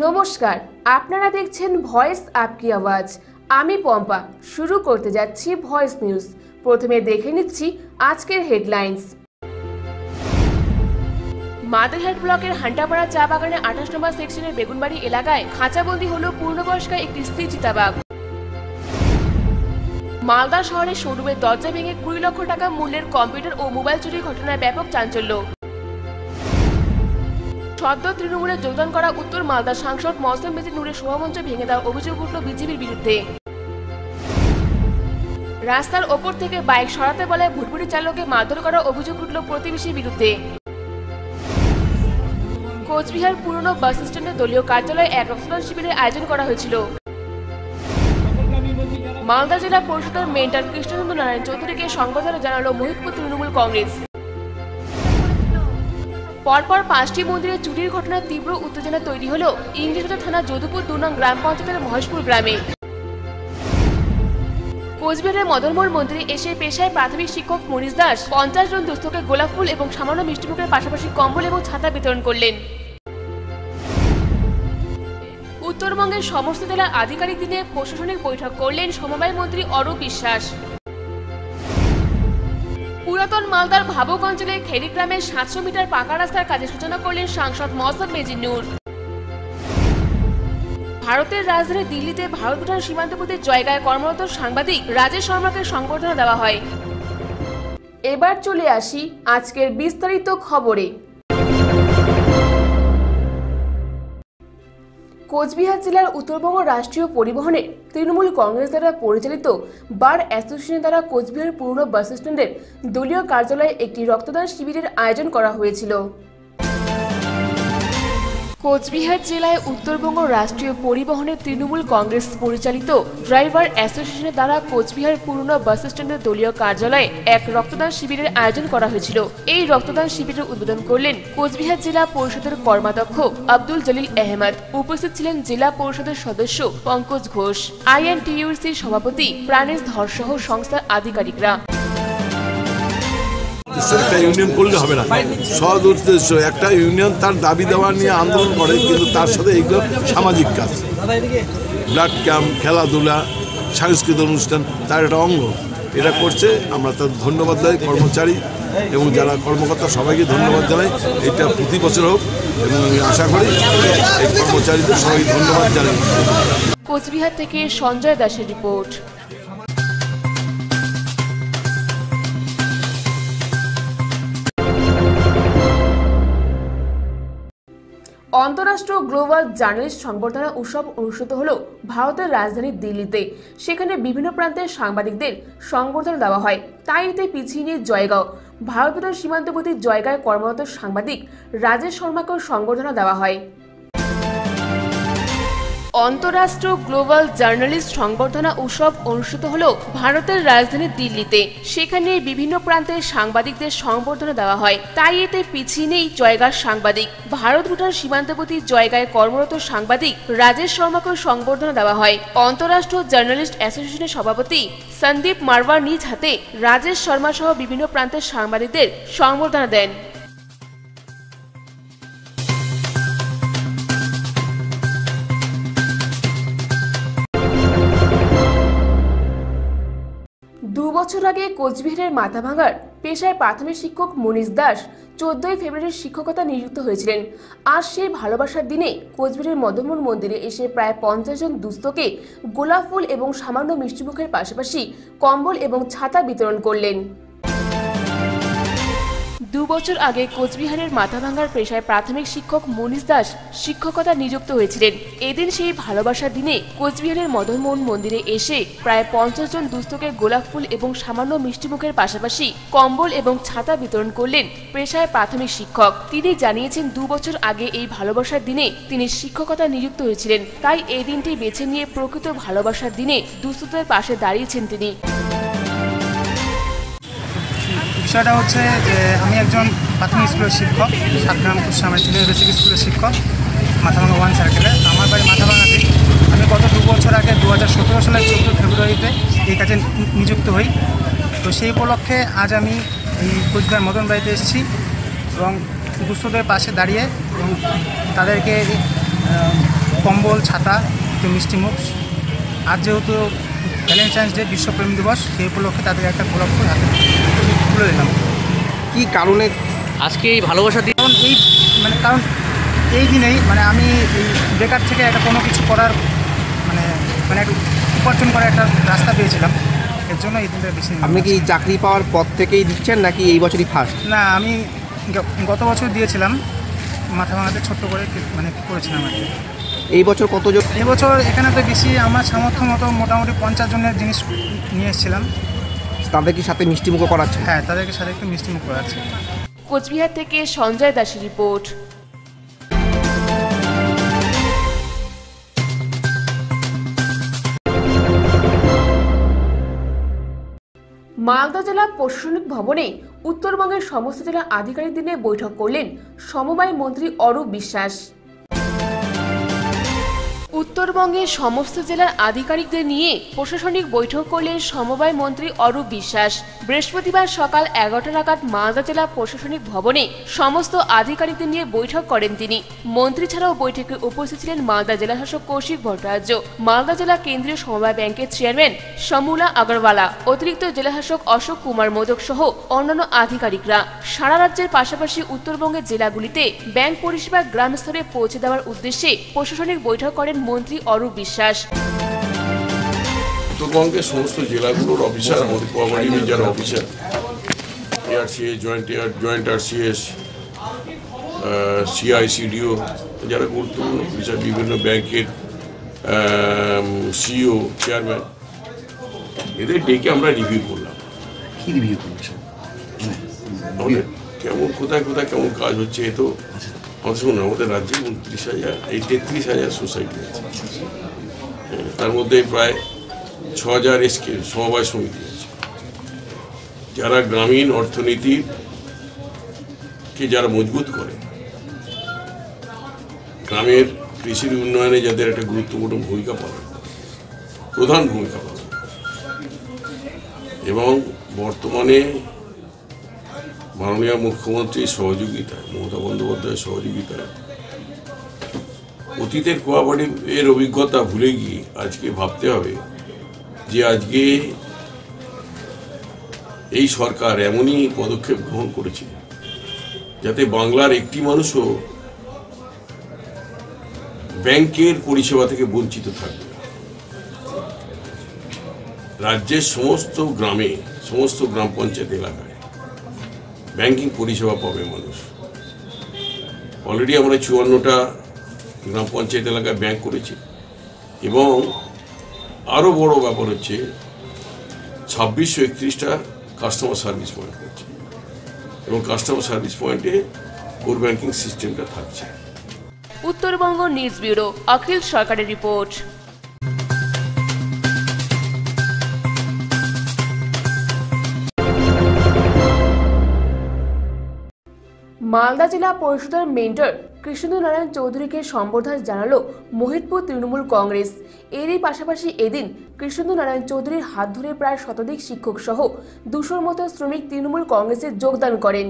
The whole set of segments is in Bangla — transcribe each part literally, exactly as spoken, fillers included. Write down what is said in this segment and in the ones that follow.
নমস্কার, আপনারা দেখছেন ভয়েস আপকি আওয়াজ। আমি পম্পা। শুরু করতে যাচ্ছি ভয়েস নিউজ। প্রথমে দেখে নিচ্ছি আজকের হেডলাইন্স। মাদারহাট ব্লকের হান্টাপাড়া চা বাগানে আঠাশ নম্বর সেকশনের বেগুনবাড়ি এলাকায় খাঁচাবন্দি হল পূর্ণবয়স্কা একটি স্ত্রী চিতাবাঘ। মালদা শহরে শোরুমের দরজা ভেঙে কুড়ি লক্ষ টাকা মূল্যের কম্পিউটার ও মোবাইল চুরির ঘটনায় ব্যাপক চাঞ্চল্য। সদ্য তৃণমূলে যোগদান করা উত্তর মালদা সাংসদ মৌসুম বেজি নূরের সভামঞ্চ ভেঙে দেওয়ার অভিযোগ উঠল বিজেপির বিরুদ্ধে। রাস্তার ওপর থেকে বাইক সরাতে বলে ভুটভুটি চালককে মারধর করার অভিযোগ উঠল প্রতিবেশীর বিরুদ্ধে। কোচবিহার পুরনো বাস স্ট্যান্ডে দলীয় কার্যালয়ে এক রক্তদান শিবিরের আয়োজন করা হয়েছিল। মালদা জেলা পরিষদের মেন্টর কৃষ্ণচন্দ্র নারায়ণ চৌধুরীকে সংবর্ধনা জানালো মহিতপুর তৃণমূল কংগ্রেস। পরপর পাঁচটি মন্দিরে চুরির ঘটনায় তীব্র উত্তেজনা তৈরি হল ইংরেজবাজার থানা যদুপুর দু নং গ্রাম পঞ্চায়েতের মহেশপুর গ্রামে। কোচবিহারের মদনমোহন মন্দিরে এসে পেশায় প্রাথমিক শিক্ষক মনীষ দাস পঞ্চাশ জন দুস্থকে গোলাপ ফুল এবং সামান্য মিষ্টিমুখের পাশাপাশি কম্বল এবং ছাতা বিতরণ করলেন। উত্তরবঙ্গের সমস্ত জেলার আধিকারিক দিনে প্রশাসনিক বৈঠক করলেন সমবায় মন্ত্রী অরূপ বিশ্বাস। পুরাতন মালদার ভাবুক অঞ্চলে খেলি গ্রামের সাতশো মিটার পাকা রাস্তার কাজের সূচনা করলেন সাংসদ মৌসুম বেজি নূর। ভারতের রাজধানী দিল্লিতে ভারত ভুটান সীমান্তবর্তী জায়গায় কর্মরত সাংবাদিক রাজেশ শর্মাকে সংবর্ধনা দেওয়া হয়। এবার চলে আসি আজকের বিস্তারিত খবরে। কোচবিহার জেলার উত্তরবঙ্গ রাষ্ট্রীয় পরিবহনে তৃণমূল কংগ্রেস দ্বারা পরিচালিত বার অ্যাসোসিয়েশন দ্বারা কোচবিহার পুরনো বাস স্ট্যান্ডের দলীয় কার্যালয়ে একটি রক্তদান শিবিরের আয়োজন করা হয়েছিল। কোচবিহার জেলায় উত্তরবঙ্গ রাষ্ট্রীয় পরিবহনে তৃণমূল কংগ্রেস পরিচালিত ড্রাইভার অ্যাসোসিয়েশনের দ্বারা কোচবিহার পুরনো বাস স্ট্যান্ডের দলীয় কার্যালয়ে এক রক্তদান শিবিরের আয়োজন করা হয়েছিল। এই রক্তদান শিবিরের উদ্বোধন করলেন কোচবিহার জেলা পরিষদের কর্মাধ্যক্ষ আব্দুল জলিল আহমেদ। উপস্থিত ছিলেন জেলা পরিষদের সদস্য পঙ্কজ ঘোষ, আইএনটিইউসির সভাপতি প্রাণেশ ধর সহ সংস্থার আধিকারিকরা। একটা ইউনিয়ন করলে হবে না, সৎ উদ্দেশ্য একটা ইউনিয়ন তার দাবি দেওয়া নিয়ে আন্দোলন করে, কিন্তু তার সাথে এইগুলো সামাজিক কাজ, ব্লাড ক্যাম্প, খেলাধুলা, সাংস্কৃতিক অনুষ্ঠান তার একটা অঙ্গ। এটা করছে, আমরা তার ধন্যবাদ জানাই কর্মচারী এবং যারা কর্মকর্তা সবাইকে ধন্যবাদ জানাই। এটা প্রতি বছর হোক এবং আমি আশা করি এই কর্মচারীদের সবাইকে ধন্যবাদ জানাই। কোচবিহার থেকে সঞ্জয় দাসের রিপোর্ট। অন্তরাষ্ট্রীয় গ্লোবাল জার্নালিস্ট সংবর্ধনা উৎসব অনুষ্ঠিত হল ভারতের রাজধানী দিল্লিতে। সেখানে বিভিন্ন প্রান্তের সাংবাদিকদের সংবর্ধনা দেওয়া হয়। তাই এতে পিছিয়ে নিয়ে জয়গাঁও ভারত ভুটান সীমান্তবর্তী জয়গাঁয় কর্মরত সাংবাদিক রাজেশ শর্মাকেও সংবর্ধনা দেওয়া হয়। অন্তরাষ্ট্রীয় গ্লোবাল জার্নালিস্ট সংবর্ধনা উৎসব অনুষ্ঠিত হল ভারতের রাজধানী দিল্লিতে। সেখানে বিভিন্ন প্রান্তের সাংবাদিকদের সংবর্ধনা দেওয়া হয়। তাই এতে পিছিয়ে নেই জয়গাঁর সাংবাদিক। ভারত ভুটান সীমান্তবর্তী জয়গাঁয় কর্মরত সাংবাদিক রাজেশ শর্মাকেও সংবর্ধনা দেওয়া হয়। অন্তরাষ্ট্রীয় জার্নালিস্ট অ্যাসোসিয়েশনের সভাপতি সন্দীপ মারওয়ার নিজ হাতে রাজেশ শর্মা সহ বিভিন্ন প্রান্তের সাংবাদিকদের সংবর্ধনা দেন। দু বছর আগে কোচবিহারের মাথাভাঙার পেশায় প্রাথমিক শিক্ষক মনীষ দাস চোদ্দই ফেব্রুয়ারি শিক্ষকতা নিযুক্ত হয়েছিলেন। আজ সেই ভালোবাসার দিনে কোচবিহারের মদনমোহন মন্দিরে এসে প্রায় পঞ্চাশ জন দুস্থকে গোলাপ ফুল এবং সামান্য মিষ্টিমুখের পাশাপাশি কম্বল এবং ছাতা বিতরণ করলেন। দু বছর আগে কোচবিহারের মাথাভাঙার পেশায় প্রাথমিক শিক্ষক মনীষ দাস শিক্ষকতা নিযুক্ত হয়েছিলেন। এদিন সেই ভালোবাসার দিনে কোচবিহারের মদনমোহন মন্দিরে এসে প্রায় পঞ্চাশ জন দুস্থকে গোলাপ ফুল এবং সামান্য মিষ্টিমুখের পাশাপাশি কম্বল এবং ছাতা বিতরণ করলেন পেশায় প্রাথমিক শিক্ষক। তিনি জানিয়েছেন দু বছর আগে এই ভালোবাসার দিনে তিনি শিক্ষকতা নিযুক্ত হয়েছিলেন। তাই এই দিনটি বেছে নিয়ে প্রকৃত ভালোবাসার দিনে দুস্থদের পাশে দাঁড়িয়েছেন তিনি। বিষয়টা হচ্ছে যে আমি একজন প্রাথমিক স্কুলের শিক্ষক, সাতগ্রামপুর সামনে সিনিয়র বেসিক স্কুলের শিক্ষক মাথাভাঙা ওয়ান সার্কেলে। আমার বাড়ি মাথাভাঙাতে। আমি গত দু বছর আগে দু হাজার সতেরো সালের চোদ্দো ফেব্রুয়ারিতে এই কাজে নিযুক্ত হই। তো সেই উপলক্ষে আজ আমি এই কোচবিহার মদন বাড়িতে এসেছি এবং দুস্থদের পাশে দাঁড়িয়ে এবং তাদেরকে কম্বল, ছাতা, একটু মিষ্টিমুখ। আজ যেহেতু ভ্যালেন্টাইন্স ডে, বিশ্বপ্রেম দিবস, সেই উপলক্ষে তাদের একটা গোলাপ ফুল হাতে তুলে দিলাম। কী কারণে আজকে এই ভালোবাসা দিন? কারণ এই মানে কারণ এই দিনেই মানে আমি এই বেকার থেকে একটা কোনো কিছু করার মানে মানে একটা উপার্জন করার একটা রাস্তা পেয়েছিলাম, এর জন্য এই দিনটা বেশি। আপনি কি চাকরি পাওয়ার পর থেকেই দিচ্ছেন নাকি এই বছরই ফার্স্ট? না, আমি গত বছর দিয়েছিলাম, মাথা ভাঙাতে ছোট্ট করে মানে করেছিলাম আর কি। এই বছর কতজন? এবছর এখানে তো বেশি, আমার সামর্থ্য মতো মোটামুটি পঞ্চাশ জনের জিনিস নিয়ে এসেছিলাম। তাদের কি সাথে মিষ্টিমুখও করাচ্ছে? হ্যাঁ, তাদেরকে সাথে একটু মিষ্টিমুখ করাচ্ছে। কোচবিহার থেকে সঞ্জয় দাসের রিপোর্ট। মালদা জেলা প্রশাসনিক ভবনে উত্তরবঙ্গের সমস্ত জেলা আধিকারিকদের নিয়ে বৈঠক করলেন সমবায় মন্ত্রী অরূপ বিশ্বাস। উত্তরবঙ্গের সমস্ত জেলার আধিকারিকদের নিয়ে প্রশাসনিক বৈঠক করলেন সমবায় মন্ত্রী অরূপ বিশ্বাস। বৃহস্পতিবার সকাল এগারোটা নাগাদ মালদা জেলা প্রশাসনিক ভবনে সমস্ত আধিকারিকদের নিয়ে বৈঠক করেন তিনি। মন্ত্রী ছাড়াও বৈঠকে উপস্থিত ছিলেন মালদা জেলা শাসক কৌশিক ভট্টাচার্য, মালদা জেলা কেন্দ্রীয় সমবায় ব্যাংকের চেয়ারম্যান সমুলা আগরওয়ালা, অতিরিক্ত জেলা শাসক অশোক কুমার মোদক সহ অন্যান্য আধিকারিকরা। সারা রাজ্যের পাশাপাশি উত্তরবঙ্গের জেলাগুলিতে ব্যাংক পরিষেবা গ্রাম স্তরে পৌঁছে দেওয়ার উদ্দেশ্যে প্রশাসনিক বৈঠক করেন মন্ত্রী অরূপ বিশ্বাস। উত্তরবঙ্গের সমস্ত জেলাগুলোর অফিসার, আমাদের কোঅপারেটিভের যারা officer, ARCS, joint joint RCS, CICDO, যারা গুরুত্বপূর্ণ অফিসার, বিভিন্ন ব্যাংকের সিইও, চেয়ারম্যান, এদের ডেকে আমরা রিভিউ করলাম। কি রিভিউ করছেন? আমাদের কেমন কোথায় কোথায় কেমন কাজ হচ্ছে। এ তো আমাদের শুনুন, আমাদের রাজ্যে উনত্রিশ হাজার এই তেত্রিশ হাজার সোসাইটি আছে, তার মধ্যে প্রায় ছ হাজার এসকে সমবায় সমিতি আছে, যারা গ্রামীণ অর্থনীতিকে যারা মজবুত করে, গ্রামের কৃষির উন্নয়নে যাদের একটা গুরুত্বপূর্ণ ভূমিকা পালন করে, প্রধান ভূমিকা পালন করে। এবং বর্তমানে মাননীয় মুখ্যমন্ত্রীর সহযোগিতায়, মমতা বন্দ্যোপাধ্যায়ের সহযোগিতায়, অতীতের কোঅপারেটিভের অভিজ্ঞতা ভুলে গিয়ে আজকে ভাবতে হবে যে আজকে এই সরকার এমনই পদক্ষেপ গ্রহণ করেছে যাতে বাংলার একটি মানুষও ব্যাংকের পরিষেবা থেকে বঞ্চিত থাকবে। রাজ্যের সমস্ত গ্রামে, সমস্ত গ্রাম পঞ্চায়েত এলাকায় ব্যাংকিং পরিষেবা পাবে মানুষ। অলরেডি আমরা চুয়ান্নটা গ্রাম পঞ্চায়েত এলাকায় ব্যাংক করেছি এবং আরও বড় ব্যাপার হচ্ছে ছাব্বিশশো একত্রিশটা কাস্টমার সার্ভিস পয়েন্ট করছে এবং কাস্টমার সার্ভিস পয়েন্টে কোর ব্যাংকিং সিস্টেমটা থাকছে। উত্তরবঙ্গ নিউজ ব্যুরো, অখিল সরকারের রিপোর্ট। মালদা জেলা পরিষদের মেন্টর কৃষ্ণেন্দু নারায়ণ চৌধুরীকে সম্বর্ধনা জানালো মোহিতপুর তৃণমূল কংগ্রেস। এরই পাশাপাশি এদিন কৃষ্ণেন্দু নারায়ণ চৌধুরীর হাত ধরে প্রায় শতাধিক শিক্ষক সহ দুশোর মতো শ্রমিক তৃণমূল কংগ্রেসে যোগদান করেন।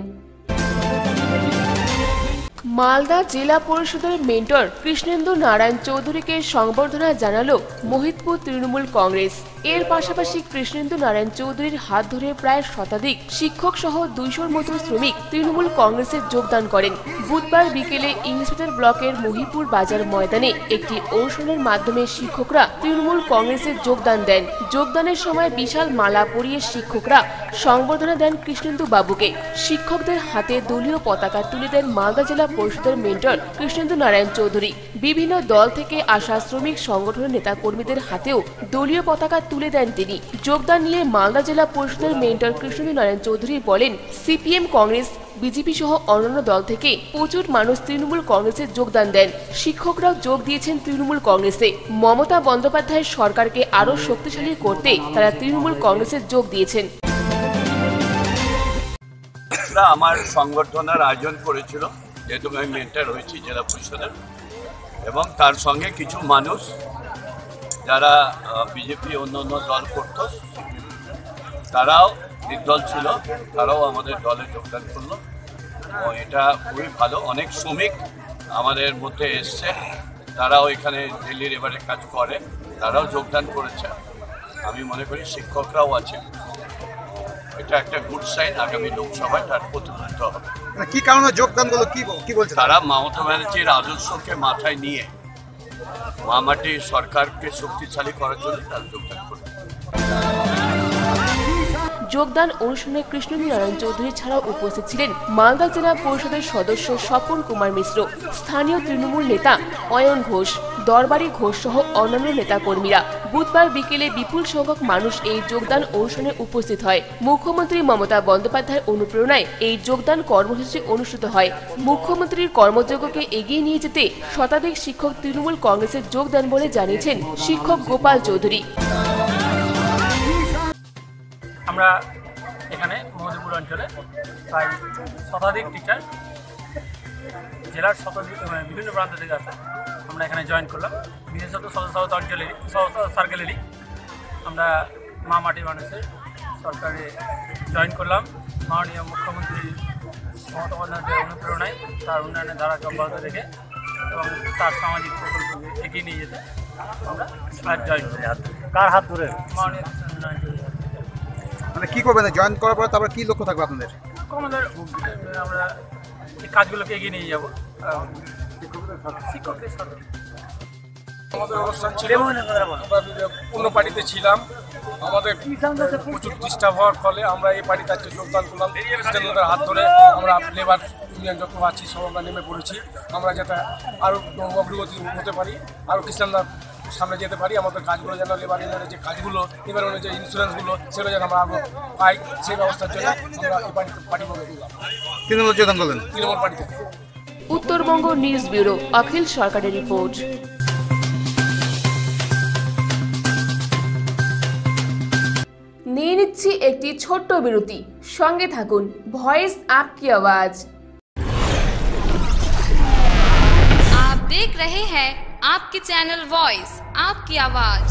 মালদা জেলা পরিষদের মেন্টর কৃষ্ণেন্দু নারায়ণ চৌধুরীকে সংবর্ধনা জানালো মোহিতপুর তৃণমূল কংগ্রেস। এর পাশাপাশি কৃষ্ণেন্দু নারায়ণ চৌধুরীর হাত ধরে প্রায় শতাধিক শিক্ষক সহ দুইশোর মতো শ্রমিক তৃণমূল কংগ্রেসে যোগদান করেন। বুধবার বিকেলে ইংলিশবাজার ব্লকের মহিপুর বাজার ময়দানে একটি অনুষ্ঠানের মাধ্যমে শিক্ষকরা তৃণমূল কংগ্রেসে যোগদান দেন। যোগদানের সময় বিশাল মালা পরিয়ে শিক্ষকরা সংবর্ধনা দেন কৃষ্ণেন্দু বাবুকে। শিক্ষকদের হাতে দলীয় পতাকা তুলে দেন মালদা জেলা পরিষদের মেন্টর কৃষ্ণেন্দু নারায়ণ চৌধুরী। বিভিন্ন দল থেকে আসা শ্রমিক সংগঠনের নেতা কর্মীদের হাতেও দলীয় পতাকা তুলে দেন তিনি। যোগদান নিয়ে মালদা জেলা পরিষদের মেন্টর কৃষ্ণেন্দু নারায়ণ চৌধুরী বলেন, সিপিএম, কংগ্রেস, বিজেপি সহ অন্যান্য দল থেকে প্রচুর মানুষ তৃণমূল কংগ্রেসে যোগদান দেন। শিক্ষকরাও যোগ দিয়েছেন তৃণমূল কংগ্রেসে। মমতা বন্দ্যোপাধ্যায়ের সরকারকে আরও শক্তিশালী করতে তারা তৃণমূল কংগ্রেসে যোগ দিয়েছেন। আমার সংগঠনের আয়োজন করেছিল, যেহেতু আমি মেন্টর হয়েছি জেলা পরিষদের, এবং তার সঙ্গে কিছু মানুষ যারা বিজেপি অন্য অন্য দল করত, তারাও নির্দল ছিল, তারাও আমাদের দলে যোগদান করলো। ও এটা খুবই ভালো। অনেক শ্রমিক আমাদের মধ্যে এসছে তারাও এখানে ডেলি লেবারে কাজ করে, তারাও যোগদান করেছে। আমি মনে করি শিক্ষকরাও আছে, এটা একটা গুড সাইন। আগামী লোকসভায় তার প্রতিনিধিত্ব হবে। কি কারণে যোগদান করলো, কি কি বলছে তারা? মমতা ব্যানার্জির আদর্শকে মাথায় নিয়ে মহামাটি সরকারকে শক্তিশালী করার জন্য তারা যোগদান করবে। যোগদান অনুষ্ঠানে কৃষ্ণনারায়ণ চৌধুরী ছাড়াও উপস্থিত ছিলেন মালদা জেলা পরিষদের সদস্য স্বপন কুমার মিশ্র, স্থানীয় তৃণমূল নেতা অয়ন ঘোষ, দরবারি ঘোষ সহ অন্যান্য নেতা কর্মীরা। বুধবার বিকেলে বিপুল সংখ্যক মানুষ এই যোগদান অনুষ্ঠানে উপস্থিত হয়। মুখ্যমন্ত্রী মমতা বন্দ্যোপাধ্যায়ের অনুপ্রেরণায় এই যোগদান কর্মসূচি অনুষ্ঠিত হয়। মুখ্যমন্ত্রীর কর্মযজ্ঞকে এগিয়ে নিয়ে যেতে শতাধিক শিক্ষক তৃণমূল কংগ্রেসে যোগ দেন বলে জানিয়েছেন শিক্ষক গোপাল চৌধুরী। আমরা এখানে মধুপুর অঞ্চলে প্রায় শতাধিক টিচার জেলার শতাধিক বিভিন্ন প্রান্ত থেকে আসে, আমরা এখানে জয়েন করলাম। বিশেষত সদস্য অঞ্চলেরই সার্কেলেরই আমরা মা মাটি মানুষের সরকারে জয়েন করলাম। মাননীয় মুখ্যমন্ত্রী মমতা বন্দ্যোপাধ্যায়ের অনুপ্রেরণায় তার উন্নয়নের ধারাকে অব্যাহত রেখে এবং তার সামাজিক প্রকল্পকে এগিয়ে নিয়ে যেতে আমরা আজ জয়েন করি। হাত কার হাত ধরে? মাননীয় মানে কি করবেন জয়েন করার পর, তারপর কি লক্ষ্য থাকবে আপনাদের? আমাদের আমরা এই কাজগুলোকে এগিয়ে নিয়ে যাবো। শিক্ষকদের সাথে আমাদের অনুষ্ঠান ছিল, অন্য পার্টিতে ছিলাম, আমাদের প্রচুর ডিস্টার্ব হওয়ার ফলে আমরা এই পার্টিতে আজকে যোগদান করলাম। খ্রিস্টানদের হাত ধরে আমরা লেবার ইউনিয়ন যত আছি সব আমরা নেমে পড়েছি, আমরা যাতে আরও অগ্রগতি হতে পারি, আরও খ্রিস্টানরা সামনে যেতে পারি। আমাদের কাজগুলো যেন লেবার ইউনিয়নের যে কাজগুলো, লেবার ইউনিয়নের যে ইন্স্যুরেন্সগুলো, সেগুলো যেন আমরা আরও পাই, সেই ব্যবস্থার জন্য আমরা এই পার্টিতে পার্টি করে দিলাম। তৃণমূল যোগদান করলেন? তৃণমূল পার্টিতে। উত্তরবঙ্গ নিউজ ব্যুরো, অখিল সরকারের রিপোর্ট। নিয়ে নিচ্ছি একটি ছোট্ট বিরতি, সঙ্গে থাকুন। ভয়েস আপকি আওয়াজ। आप देख रहे हैं आपके चैनल वॉइस आपकी आवाज।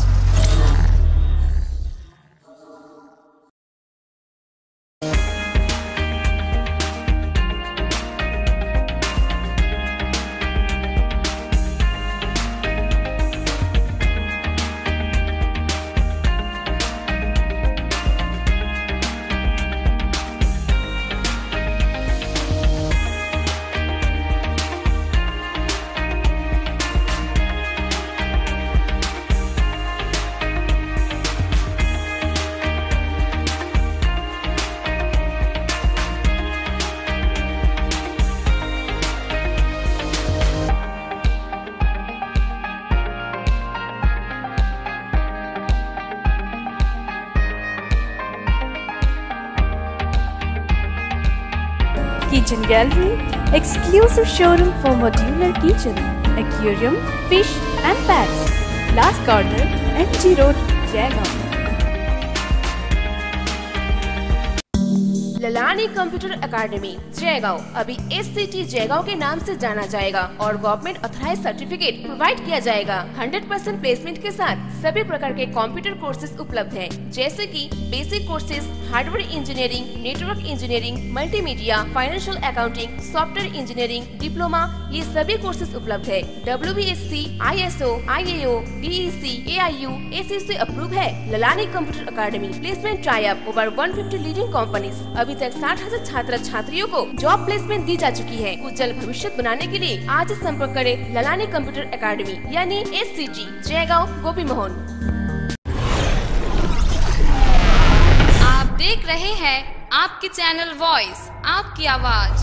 Kitchen Gallery, exclusive showroom for modular kitchen, aquarium, fish and pets. Last corner, M G Road, Jaigaon. Lalani computer academy Jaigaon अभी एस सी टी जयगांव के नाम से जाना जाएगा और गवर्नमेंट ऑथराइज सर्टिफिकेट प्रोवाइड किया जाएगा। हंड्रेड परसेंट प्लेसमेंट के साथ सभी प्रकार के कंप्यूटर कोर्सेज उपलब्ध हैं, जैसे कि basic courses, hardware engineering, network engineering, multimedia, financial accounting, software engineering, diploma, ये सभी कोर्सेज उपलब्ध है। W B S C, I S O, I A O, D E C, A I U, A C C approve है। Lalani computer academy placement tie up over one fifty leading companies. अभी तक साठ हजार छात्र छात्रियों को जॉब प्लेसमेंट दी जा चुकी है। उज्जवल भविष्य बनाने के लिए आज संपर्क करें ललानी कंप्यूटर एकेडमी यानी S C T Jaigaon Gopi Mohan. आप देख रहे हैं आपके चैनल वॉइस आपकी आवाज।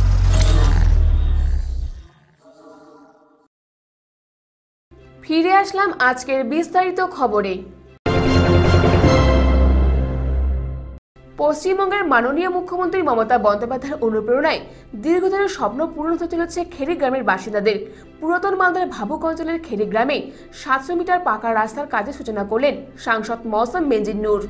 ফিরে আসলাম আজকের বিস্তারিত খবরে। পশ্চিমবঙ্গের মাননীয় মুখ্যমন্ত্রী মমতা বন্দ্যোপাধ্যায়ের অনুপ্রেরণায় দীর্ঘদিনের স্বপ্ন পূরণ হতে চলেছে খেরি গ্রামের বাসিন্দাদের। পুরাতন মালদার ভাবুক অঞ্চলের খেরি গ্রামে সাতশো মিটার পাকা রাস্তার কাজের সূচনা করলেন সাংসদ মৌসম বেনজির নূর।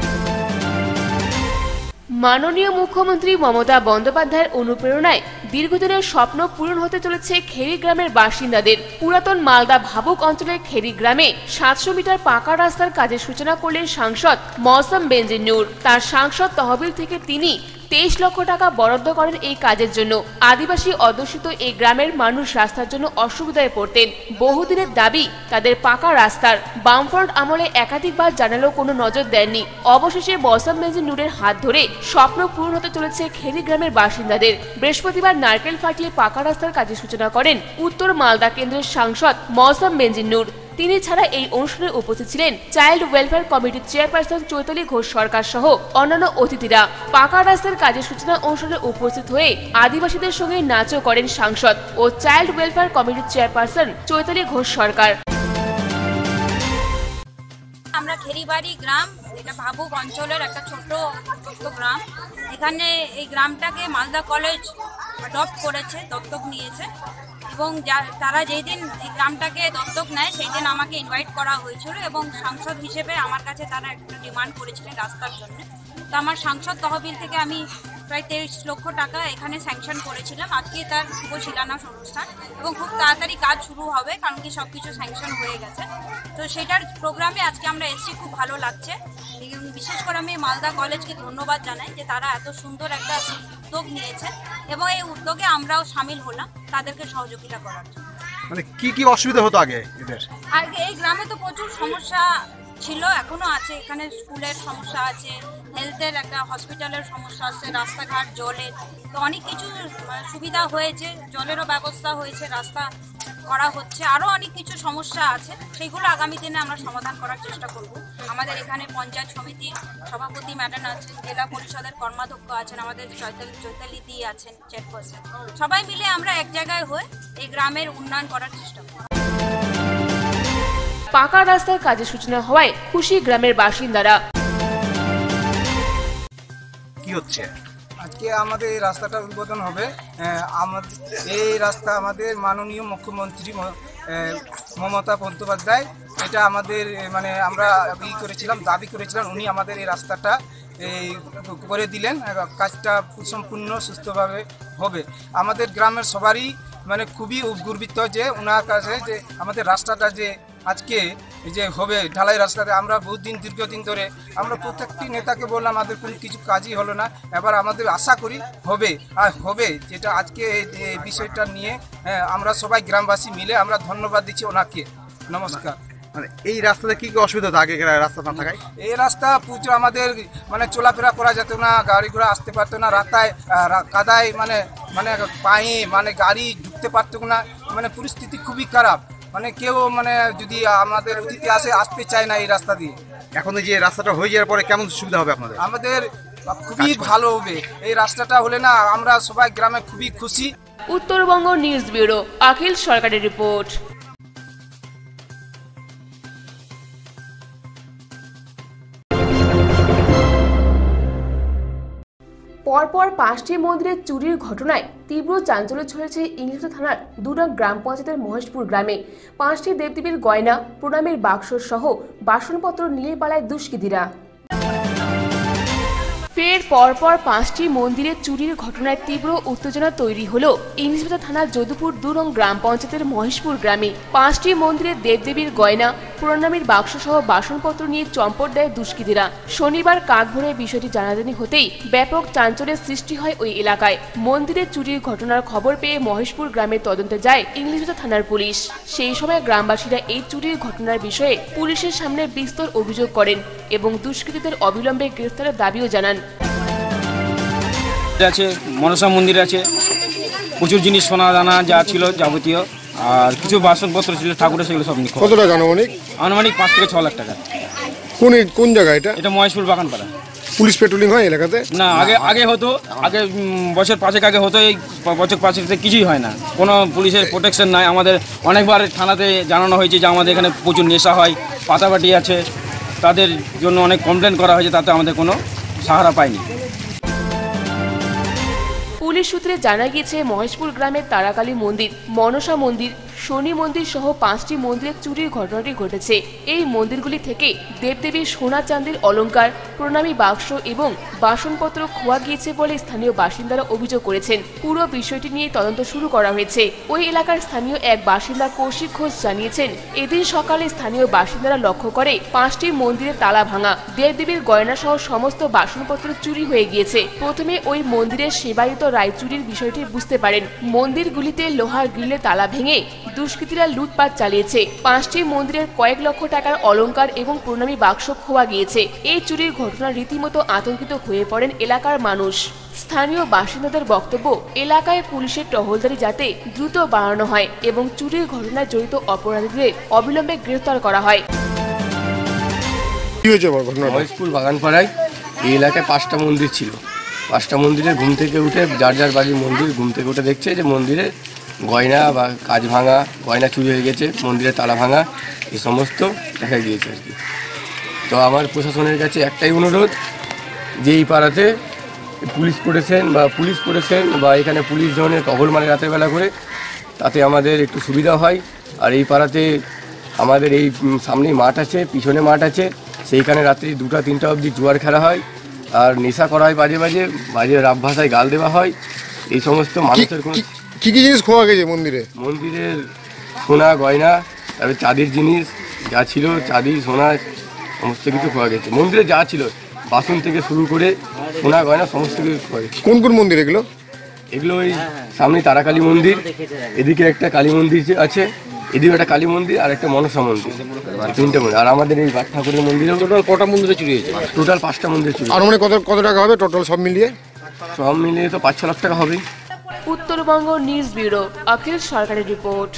মাননীয় মুখ্যমন্ত্রী মমতা বন্দ্যোপাধ্যায়ের অনুপ্রেরণায় দীর্ঘদিনের স্বপ্ন পূরণ হতে চলেছে খেরি গ্রামের বাসিন্দাদের। পুরাতন মালদা ভাবুক অঞ্চলের খেরি গ্রামে সাতশো মিটার পাকা রাস্তার কাজের সূচনা করলেন সাংসদ মৌসম বেনজির নূর। তার সাংসদ তহবিল থেকে তিনি তেইশ লক্ষ টাকা বরাদ্দ করেন এই কাজের জন্য। আদিবাসী অধ্যুষিত এই গ্রামের মানুষ রাস্তার জন্য অসুবিধায় পড়তেন। বহুদিনের দাবি তাদের পাকা রাস্তার। বামফ্রন্ট আমলে একাধিকবার জানালেও কোনো নজর দেননি। অবশেষে মৌসম মেঞ্জিন নূরের হাত ধরে স্বপ্ন পূরণ হতে চলেছে খেরি গ্রামের বাসিন্দাদের। বৃহস্পতিবার নারকেল ফাটিয়ে পাকা রাস্তার কাজের সূচনা করেন উত্তর মালদা কেন্দ্রের সাংসদ মৌসম মেঞ্জিন নূর। তিনি ছাড়া এই অনুষ্ঠানে উপস্থিত ছিলেন চাইল্ড ওয়েলফেয়ার কমিটির চেয়ারপারসন চৈতালি ঘোষ সরকার সহ অন্যান্য অতিথিরা। পাকা রাস্তার কাজের সূচনা অনুষ্ঠানে উপস্থিত হয়ে আদিবাসীদের সঙ্গে নাচও করেন সাংসদ ও চাইল্ড ওয়েলফেয়ার কমিটির চেয়ারপারসন চৈতালি ঘোষ সরকার। আমরা খেরিবাড়ি গ্রাম, এটা ভাবুক অঞ্চলের একটা ছোট ছোট্ট গ্রাম। এখানে এই গ্রামটাকে মালদা কলেজ অ্যাডপ্ট করেছে, দত্তক নিয়েছে এবং তারা যেই দিন এই গ্রামটাকে দত্তক নেয় সেই দিন আমাকে ইনভাইট করা হয়েছিল এবং সাংসদ হিসেবে আমার কাছে তারা একটা ডিমান্ড করেছিলেন রাস্তার জন্য। তো আমার সাংসদ তহবিল থেকে আমি প্রায় তেইশ লক্ষ টাকা এখানে স্যাংশন করেছিলাম। আজকে তার শুভ শিলান্যাস অনুষ্ঠান এবং খুব তাড়াতাড়ি কাজ শুরু হবে, কারণ কি সব কিছু স্যাংশন হয়ে গেছে। তো সেটার প্রোগ্রামে আজকে আমরা এসেছি, খুব ভালো লাগছে। বিশেষ করে আমি মালদা কলেজকে ধন্যবাদ জানাই যে তারা এত সুন্দর একটা উদ্যোগ নিয়েছে এবং এই উদ্যোগে আমরাও সামিল হলাম তাদেরকে সহযোগিতা করার জন্য। মানে কি কি অসুবিধা হতো আগে এদের? আগে এই গ্রামে তো প্রচুর সমস্যা ছিল, এখনো আছে। এখানে স্কুলের সমস্যা আছে, হেলথের একটা হসপিটালের সমস্যা আছে, রাস্তাঘাট, জলের তো অনেক কিছু সুবিধা হয়েছে, জলেরও ব্যবস্থা হয়েছে, রাস্তা করা হচ্ছে, আরও অনেক কিছু সমস্যা আছে। সেইগুলো আগামী দিনে আমরা সমাধান করার চেষ্টা করব। আমাদের এখানে পঞ্চায়েত সমিতির সভাপতি ম্যাডাম আছেন, জেলা পরিষদের কর্মাধ্যক্ষ আছেন, আমাদের চৈতালি চৈতালি দি আছেন চেয়ারপারসন। সবাই মিলে আমরা এক জায়গায় হয়ে এই গ্রামের উন্নয়ন করার চেষ্টা করব। পাকা রাস্তার কাজের সূচনা হওয়ায় খুশি গ্রামের বাসিন্দারা। কি হচ্ছে আজকে আমাদের এই রাস্তাটা উদ্বোধন হবে। আমাদের এই রাস্তা আমাদের মাননীয় মুখ্যমন্ত্রী মমতা বন্দ্যোপাধ্যায়, এটা আমাদের মানে আমরা ই করেছিলাম, দাবি করেছিলাম, উনি আমাদের এই রাস্তাটা এই করে দিলেন। কাজটা সম্পূর্ণ সুস্থভাবে হবে। আমাদের গ্রামের সবারই মানে খুবই গর্বিত যে ওনার কাছে যে আমাদের রাস্তাটা যে আজকে যে হবে ঢালাই রাস্তাতে। আমরা বহুদিন দীর্ঘদিন ধরে আমরা প্রত্যেকটি নেতাকে বললাম, আমাদের কোনো কিছু কাজই হলো না। এবার আমাদের আশা করি হবে আর হবে, যেটা আজকে এই বিষয়টা নিয়ে আমরা সবাই গ্রামবাসী মিলে আমরা ধন্যবাদ দিচ্ছি ওনাকে। নমস্কার। মানে এই রাস্তাতে কি কি অসুবিধা হতো আগে রাস্তা না থাকায়? এই রাস্তা প্রচুর আমাদের মানে চলাফেরা করা যেত না, গাড়ি ঘোড়া আসতে পারতো না, রাস্তায় কাদায় মানে মানে পায়ে মানে গাড়ি ঢুকতে পারতো না, মানে পরিস্থিতি খুবই খারাপ। মানে কেউ মানে যদি আমাদের অতিথি আসে আসতে চায় না এই রাস্তা দিয়ে। এখন যে রাস্তাটা হয়ে যাওয়ার পরে কেমন সুবিধা হবে আপনাদের? আমাদের খুবই ভালো হবে। এই রাস্তাটা হলে না আমরা সবাই গ্রামে খুবই খুশি। উত্তরবঙ্গ নিউজ ব্যুরো, আখিল সরকারের রিপোর্ট। পরপর পাঁচটি মন্দিরের চুরির ঘটনায় তীব্র চাঞ্চল্য ছড়িয়েছে ইংলিশ থানার দুডাং গ্রাম পঞ্চায়েতের মহেশপুর গ্রামে। পাঁচটি দেবদেবীর গয়না, প্রণামের বাক্স সহ বাসনপত্র নিয়ে পালায় দুষ্কৃতীরা। ফের পরপর পাঁচটি মন্দিরের চুরির ঘটনায় তীব্র উত্তেজনা তৈরি হলো ইংলিশবাজার থানার যদুপুর দুরং গ্রাম পঞ্চায়েতের মহেশপুর গ্রামে। পাঁচটি মন্দিরের দেবদেবীর গয়না, প্রণামীর বাক্স সহ বাসনপত্র নিয়ে চম্পট দেয় দুষ্কৃতীরা। শনিবার কাক ভোরে বিষয়টি জানাজানি হতেই ব্যাপক চাঞ্চল্যের সৃষ্টি হয় ওই এলাকায়। মন্দিরের চুরির ঘটনার খবর পেয়ে মহেশপুর গ্রামে তদন্তে যায় ইংলিশবাজার থানার পুলিশ। সেই সময় গ্রামবাসীরা এই চুরির ঘটনার বিষয়ে পুলিশের সামনে বিস্তর অভিযোগ করেন এবং দুষ্কৃতীদের অবিলম্বে গ্রেফতারের দাবিও জানান। আছে মনসা মন্দির আছে, প্রচুর জিনিস সোনা দানা যা ছিল যাবতীয়, আর কিছু বাসনপত্র ছিল ঠাকুরের, সেগুলো সব নিখোঁজ। কত টাকা আনুমানিক? আনুমানিক পাঁচ থেকে ছ লাখ টাকা। কোন কোন জায়গা এটা? এটা মহেশপুর বাগানপাড়া। পুলিশ পেট্রোলিং হয় এলাকাতে? না, আগে আগে হতো, আগে বছর পাঁচেক আগে হতো, এই বছর পাঁচেকতে কিছুই হয় না, কোনো পুলিশের প্রোটেকশন নাই। আমাদের অনেকবার থানাতে জানানো হয়েছে যে আমাদের এখানে প্রচুর নেশা হয়, পাতাবাটি আছে, তাদের জন্য অনেক কমপ্লেন করা হয়েছে, তাতে আমাদের কোনো সাহারা পায়নি। পুলিশ পুলিশ সূত্রে জানা গিয়েছে মহেশপুর গ্রামের তারাকালী মন্দির, মনসা মন্দির, শনি মন্দির সহ পাঁচটি মন্দিরের চুরির ঘটনাটি ঘটেছে। এই মন্দিরগুলি থেকে দেবদেবীর সোনা চাঁদির অলংকার, প্রণামী বাক্স এবং বাসনপত্র খোয়া গিয়েছে বলে স্থানীয় বাসিন্দারা অভিযোগ করেছেন। পুরো বিষয়টি নিয়ে তদন্ত শুরু করা হয়েছে। ওই এলাকার স্থানীয় এক বাসিন্দা কৌশিক ঘোষ জানিয়েছেন, এদিন সকালে স্থানীয় বাসিন্দারা লক্ষ্য করে পাঁচটি মন্দিরে তালা ভাঙা, দেবদেবীর গয়না সহ সমস্ত বাসনপত্র চুরি হয়ে গিয়েছে। প্রথমে ওই মন্দিরের সেবায়িত রায় চুরির বিষয়টি বুঝতে পারেন। মন্দিরগুলিতে লোহার গ্রিলে তালা ভেঙে দুষ্কৃতীরা লুটপাট চালিয়েছে। পাঁচটি মন্দিরের কয়েক লক্ষ টাকার অলংকার এবং প্রণামী বাক্স খোয়া গিয়েছে। এই চুরির ঘটনা রীতিমতো আতঙ্কিত হয়ে পড়েন এলাকার মানুষ। স্থানীয় বাসিন্দাদের বক্তব্য, এলাকায় পুলিশের টহলদারি যাতে দ্রুত বাড়ানো হয় এবং চুরির ঘটনায় জড়িত অপরাধীদের অবিলম্বে গ্রেফতার করা হয়। মহেশপুর বাগানপাড়ায় এই এলাকায় পাঁচটা মন্দির ছিল। পাঁচটা মন্দিরে ঘুম থেকে উঠে যার যার বাড়ির মন্দির ঘুম থেকে উঠে দেখছে যে মন্দিরে গয়না বা কাজ ভাঙা, গয়না চুরি হয়ে গেছে, মন্দিরে তালা ভাঙা, এই সমস্ত দেখা গিয়েছে আর কি। তো আমার প্রশাসনের কাছে একটাই অনুরোধ যে এই পাড়াতে পুলিশ করেছেন বা পুলিশ করেছেন বা এখানে পুলিশ জনের টহল মানে রাতের বেলা করে, তাতে আমাদের একটু সুবিধা হয়। আর এই পাড়াতে আমাদের এই সামনেই মাঠ আছে, পিছনে মাঠ আছে, সেইখানে রাত্রি দুটা তিনটা অবধি জুয়ার খেলা হয় আর নেশা করা হয় বাজে বাজে বাজে রাব ভাষায় গাল দেওয়া হয়। এই সমস্ত মানুষের কোনো কি কি জিনিস খোয়া গেছে মন্দিরে? মন্দিরের সোনা গয়না, তারপরে চাঁদির জিনিস যা ছিল, চাঁদি সোনা সমস্ত কিছু খোয়া গেছে। মন্দিরে যা ছিল বাসন থেকে শুরু করে সোনা গয়না সমস্ত কিছু খোয়া গেছে। কোন কোন মন্দির এগুলো? এগুলো ওই সামনে তারাকালী মন্দির, এদিকে একটা কালী মন্দির আছে, এদিকে একটা কালী মন্দির আর একটা মনসা মন্দির, তিনটে মন্দির। আর আমাদের এই বাট ঠাকুরের মন্দিরে টোটাল কটা মন্দিরে চুরি হয়েছে? টোটাল পাঁচটা মন্দিরে চুরি। আর মানে কত কত টাকা হবে টোটাল সব মিলিয়ে? সব মিলিয়ে তো পাঁচ ছ লাখ টাকা হবে। উত্তরবঙ্গ নিউজ ব্যুরো, অখিল সরকারের রিপোর্ট।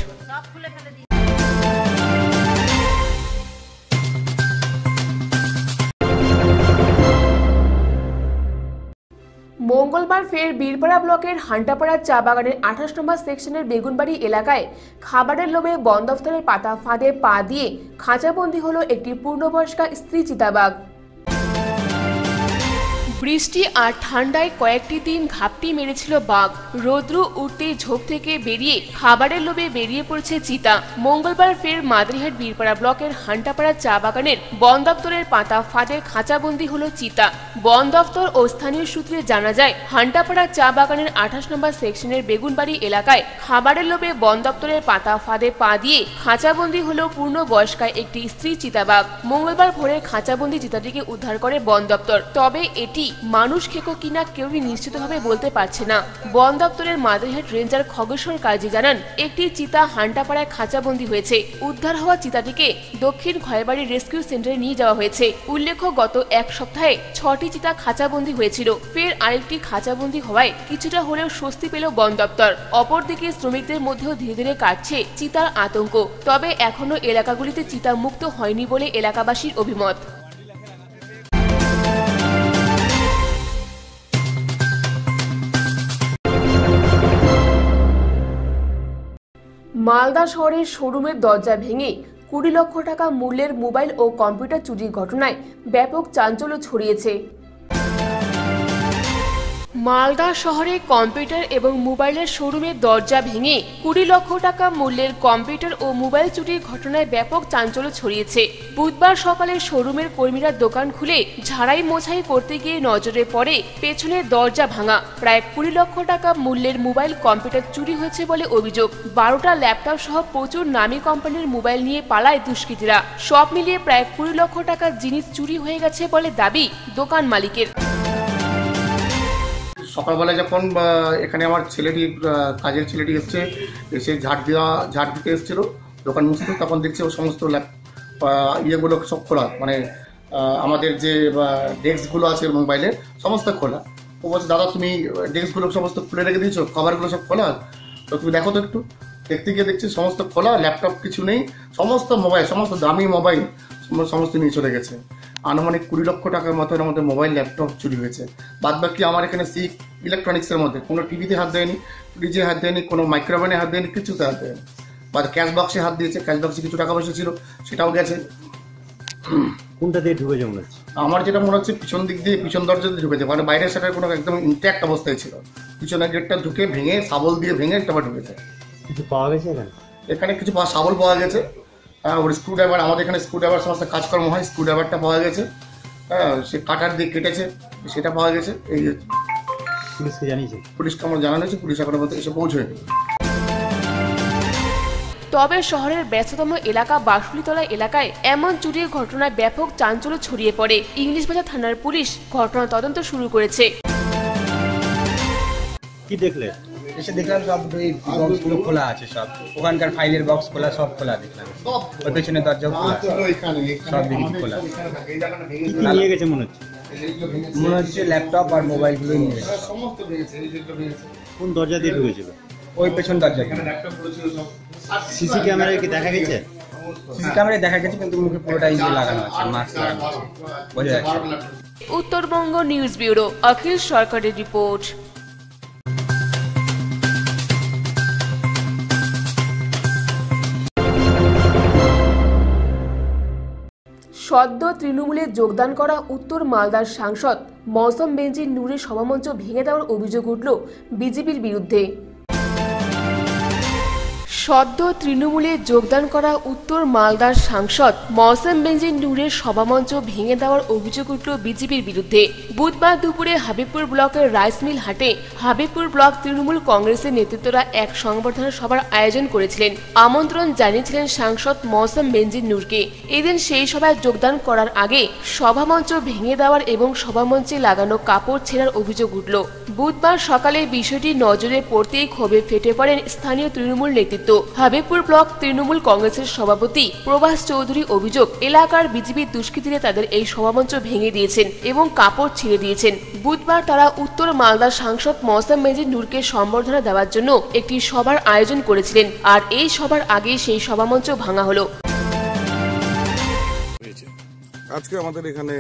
মঙ্গলবার ফের বীরপাড়া ব্লকের হান্টাপাড়ার চা বাগানের আঠাশ নম্বর সেকশনের বেগুনবাড়ি এলাকায় খাবারের লোভে বন দফতরের পাতা ফাঁদে পা দিয়ে খাঁচাবন্দি হলো একটি পূর্ণবয়স্কা স্ত্রী চিতাবাঘ। বৃষ্টি আর ঠান্ডায় কয়েকটি দিন ঘাপটি মেরেছিল বাঘ। রৌদ্র উঠতে ঝোপ থেকে বেরিয়ে খাবারের লোভে বেরিয়ে পড়ছে চিতা। মঙ্গলবার ফের মাদারিহাট বীরপাড়া ব্লকের হান্টাপাড়া চা বাগানের বন দপ্তরের পাতা ফাঁদে খাঁচাবন্দি হলো চিতা। বন দপ্তর ও স্থানীয় সূত্রে জানা যায়, হান্টাপাড়া চা বাগানের আঠাশ নম্বর সেকশনের বেগুনবাড়ি এলাকায় খাবারের লোভে বন দপ্তরের পাতা ফাঁদে পা দিয়ে খাঁচাবন্দি হলো পূর্ণ বয়স্কায় একটি স্ত্রী চিতাবাঘ। মঙ্গলবার ভোরে খাঁচাবন্দি চিতাটিকে উদ্ধার করে বন দপ্তর। তবে এটি মানুষ খেকো কিনা কেউই নিশ্চিতভাবে বলতে পারছে না। বন দপ্তরের মাদারিহাট রেঞ্জার খগেশ্বর কাজী জানান, একটি চিতা হান্টাপাড়ায় খাঁচাবন্দি হয়েছে। উদ্ধার হওয়া চিতাটিকে দক্ষিণ খয়েবাড়ি রেস্কিউ সেন্টারে নিয়ে যাওয়া হয়েছে। উল্লেখ্য, গত এক সপ্তাহে ছটি চিতা খাঁচাবন্দি হয়েছিল। ফের আরেকটি খাঁচাবন্দি হওয়ায় কিছুটা হলেও স্বস্তি পেল বন দপ্তর। অপরদিকে শ্রমিকদের মধ্যেও ধীরে ধীরে কাটছে চিতার আতঙ্ক। তবে এখনো এলাকাগুলিতে চিতা মুক্ত হয়নি বলে এলাকাবাসীর অভিমত। মালদা শহরের শোরুমের দরজা ভেঙে কুড়ি লক্ষ টাকা মূল্যের মোবাইল ও কম্পিউটার চুরির ঘটনায় ব্যাপক চাঞ্চল্য ছড়িয়েছে। মালদা শহরে কম্পিউটার এবং মোবাইলের শোরুমের দরজা ভেঙে কুড়ি লক্ষ টাকা মূল্যের কম্পিউটার ও মোবাইল চুরির ঘটনায় ব্যাপক চাঞ্চল্য ছড়িয়েছে। বুধবার সকালে শোরুমের কর্মীরা দোকান খুলে ঝাড়াই মোছাই করতে গিয়ে নজরে পড়ে পেছনের দরজা ভাঙা। প্রায় কুড়ি লক্ষ টাকা মূল্যের মোবাইল কম্পিউটার চুরি হয়েছে বলে অভিযোগ। বারোটা ল্যাপটপ সহ প্রচুর নামী কোম্পানির মোবাইল নিয়ে পালায় দুষ্কৃতীরা। সব মিলিয়ে প্রায় কুড়ি লক্ষ টাকার জিনিস চুরি হয়ে গেছে বলে দাবি দোকান মালিকের। সকালবেলা যখন এখানে আমার ছেলেটি কাজের ছেলেটি এসছে, এসে ঝাড় দেওয়া ঝাড় দিতে এসেছিল দোকান মুছতে, তখন দেখছে ও সমস্ত ল্যাপ ইয়েগুলো সব খোলা, মানে আমাদের যে ডেস্কগুলো আছে মোবাইলের সমস্ত খোলা। ও বলছে, দাদা তুমি ডেস্কগুলো সমস্ত খুলে রেখে দিয়েছো, কভারগুলো সব খোলা, তো তুমি দেখো তো একটু। দেখতে গিয়ে দেখছি সমস্ত খোলা, ল্যাপটপ কিছু নেই, সমস্ত মোবাইল সমস্ত দামি মোবাইল সমস্ত নিয়ে চলে গেছে। আনুমানিক কুড়ি লক্ষ টাকার মতো আমাদের মোবাইল ল্যাপটপ চুরি হয়েছে। বাদ বাকি আমার এখানে সি ইলেকট্রনিক্সের মধ্যে কোনো টিভিতে হাত দেয়নি, ফ্রিজে হাত দেয়নি, কোনো মাইক্রোওভেনে হাত দেয়নি, কিছুতে হাত দেয়নি। বা ক্যাশ বক্সে হাত দিয়েছে, ক্যাশ বক্সে কিছু টাকা পয়সা ছিল সেটাও গেছে। কোনটা দিয়ে ঢুকেছে মনে হচ্ছে? আমার যেটা মনে হচ্ছে পিছন দিক দিয়ে, পিছন দরজা দিয়ে ঢুকেছে, মানে বাইরের সেটার কোনো একদম ইনট্যাক্ট অবস্থায় ছিল। পিছনের গেটটা ঢুকে ভেঙে শাবল দিয়ে ভেঙে তারপর ঢুকেছে। কিছু পাওয়া গেছে এখানে? এখানে কিছু পাওয়া শাবল পাওয়া গেছে, হ্যাঁ, ওর স্ক্রু ড্রাইভার, আমাদের এখানে স্ক্রু ড্রাইভার সমস্ত কাজকর্ম হয়, স্ক্রু ড্রাইভারটা পাওয়া গেছে, হ্যাঁ, সে কাটার দিয়ে কেটেছে সেটা পাওয়া গেছে। এই পুলিশকে জানিয়েছে? পুলিশকে আমরা জানানো হয়েছে, পুলিশ এখনো পর্যন্ত এসে পৌঁছয়নি। তবে শহরের ব্যস্ততম এলাকা বাঁশুলিতলা এলাকায় এমন চুরির ঘটনায় ব্যাপক চাঞ্চল্য ছড়িয়ে পড়ে। ইংলিশ বাজার থানার পুলিশ ঘটনা তদন্ত শুরু করেছে। কি দেখলে? এসে দেখলাম সব এই বক্সগুলো খোলা আছে, সব ওখানকার ফাইলের বক্স খোলা, সব খোলা দেখলাম। ওর পেছনে দরজাও খোলা, সব দিকে খোলা। কি নিয়ে গেছে মনে হচ্ছে? মনে হচ্ছে ল্যাপটপ আর মোবাইলগুলো নিয়ে গেছে। কোন দরজা দিয়ে ঢুকেছিল? ওই পেছন দরজা। সিসি ক্যামেরায় কি দেখা গেছে? সিসি ক্যামেরায় দেখা গেছে, কিন্তু মুখে পুরোটাই ইয়ে লাগানো আছে, মাস্ক লাগানো আছে, বোঝা যাচ্ছে। উত্তরবঙ্গ নিউজ ব্যুরো, অখিল সরকারের রিপোর্ট। সদ্য তৃণমূলে যোগদান করা উত্তর মালদার সাংসদ মৌসম বেনজির নূরের সভামঞ্চ ভেঙে দেওয়ার অভিযোগ উঠল বিজেপির বিরুদ্ধে। সদ্য তৃণমূলে যোগদান করা উত্তর মালদার সাংসদ মৌসম বেনজির নূরের সভামঞ্চ ভেঙে দেওয়ার অভিযোগ উঠল বিজেপির বিরুদ্ধে। বুধবার দুপুরে হাবিবপুর ব্লকের রাইস মিল হাটে হাবিবপুর ব্লক তৃণমূল কংগ্রেসের নেতৃত্বরা এক সংবর্ধনা সভার আয়োজন করেছিলেন। আমন্ত্রণ জানিয়েছিলেন সাংসদ মৌসম বেনজির নূরকে। এদিন সেই সভায় যোগদান করার আগে সভামঞ্চ ভেঙে দেওয়ার এবং সভামঞ্চে লাগানো কাপড় ছেঁড়ার অভিযোগ উঠল। বুধবার সকালে বিষয়টি নজরে পড়তেই ক্ষোভে ফেটে পড়েন স্থানীয় তৃণমূল নেতৃত্ব। হাবিবপুর ব্লক তৃণমূল কংগ্রেসের সভাপতি প্রভাস চৌধুরী অভিযোগ, এলাকার বিজেপির দুষ্কৃতীরা তাদের এই সভামঞ্চ ভেঙে দিয়েছেন এবং কাপড় ছিঁড়ে দিয়েছেন। বুধবার তারা উত্তর মালদার সাংসদ মৌসম বেনজির নূরকে সম্বর্ধনা দেওয়ার জন্য একটি সভার আয়োজন করেছিলেন, আর এই সভার আগে সেই সভামঞ্চ ভাঙা হলো। আজকে আমাদের এখানে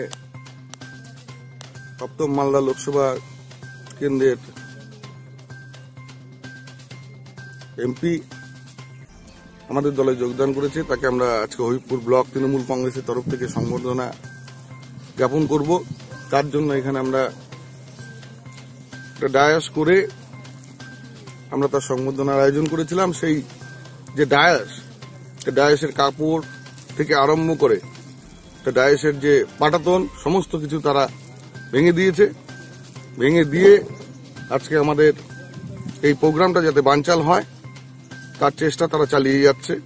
সপ্তম মালদা লোকসভা কেন্দ্রের এমপি আমাদের দলে যোগদান করেছে, তাকে আমরা আজকে হবিবপুর ব্লক তৃণমূল কংগ্রেসের তরফ থেকে সম্বর্ধনা জ্ঞাপন করব। তার জন্য এখানে আমরা একটা ডায়াস করে আমরা তার সম্বর্ধনার আয়োজন করেছিলাম। সেই যে ডায়াস, ডায়াসের কাপড় থেকে আরম্ভ করে ডায়াসের যে পাটাতন সমস্ত কিছু তারা ভেঙে দিয়েছে। ভেঙে দিয়ে আজকে আমাদের এই প্রোগ্রামটা যাতে বানচাল হয় তার চেষ্টা তারা চালিয়ে যাচ্ছে।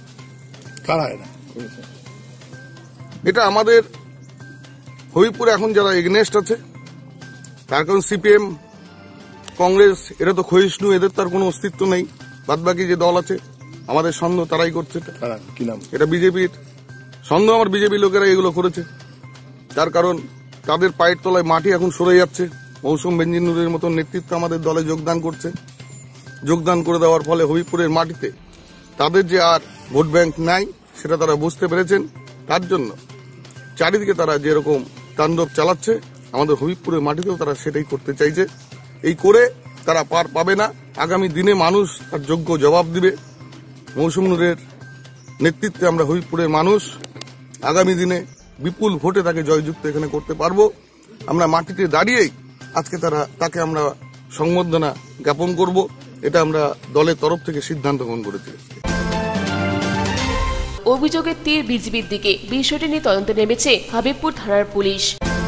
এটা আমাদের হবিবপুরে এখন যারা এগনেস্ট আছে, তার কারণ সিপিএম, কংগ্রেস এরা তো ক্ষয়িষ্ণু, এদের তার কোনো অস্তিত্ব নেই। বাদবাকি যে দল আছে আমাদের সন্দেহ তারাই করছে। কি নাম এটা? বিজেপির সন্দেহ। আমার বিজেপি লোকেরা এগুলো করেছে, তার কারণ তাদের পায়ের তলায় মাটি এখন সরে যাচ্ছে। মৌসুম বেনজির নূরের মতন নেতৃত্ব আমাদের দলে যোগদান করছে। যোগদান করে দেওয়ার ফলে হবিবপুরের মাটিতে তাদের যে আর ভোট ব্যাংক নাই সেটা তারা বুঝতে পেরেছেন। তার জন্য চারিদিকে তারা যেরকম তাণ্ডব চালাচ্ছে, আমাদের হবিবপুরের মাটিতেও তারা সেটাই করতে চাইছে। এই করে তারা পার পাবে না। আগামী দিনে মানুষ তার যোগ্য জবাব দিবে। মৌসুম নূরের নেতৃত্বে আমরা হবিবপুরের মানুষ আগামী দিনে বিপুল ভোটে তাকে জয়যুক্ত এখানে করতে পারবো। আমরা মাটিতে দাঁড়িয়েই আজকে তারা তাকে আমরা সংবর্ধনা জ্ঞাপন করব। এটা আমরা দলের তরফ থেকে সিদ্ধান্ত গ্রহণ করেছি। অভিযোগের তীর বিজেপির দিকে। বিষয়টি নিয়ে তদন্তে নেমেছে হাবিবপুর থানার পুলিশ।